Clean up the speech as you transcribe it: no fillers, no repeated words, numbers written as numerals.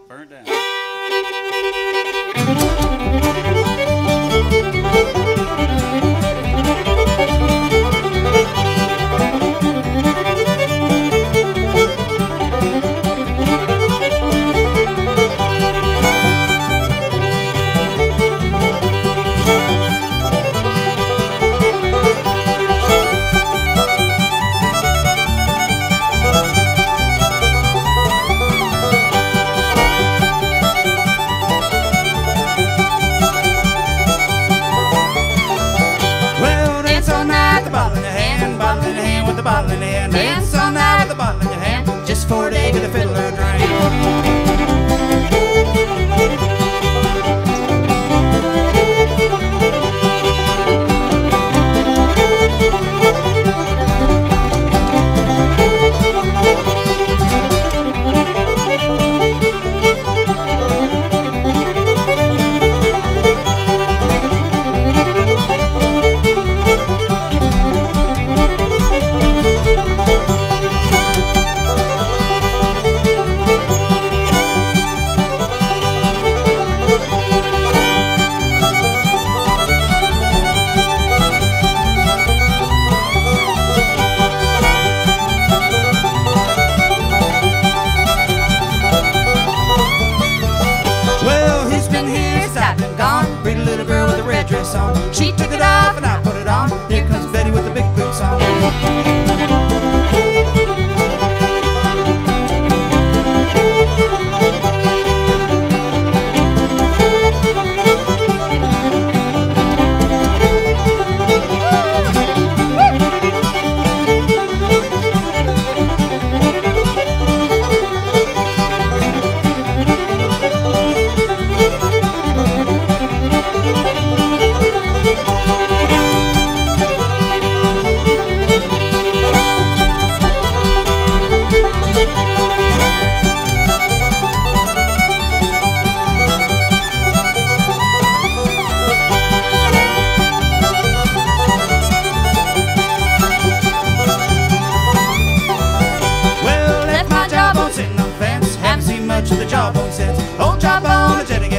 Burnt down. The bottle in the hand, dance all night with the bottle in your hand, just for a day to the fiddler drain. She took it off and I put it on. Here comes Betty with the big boots on. The jawbone since old jawbone, a jetting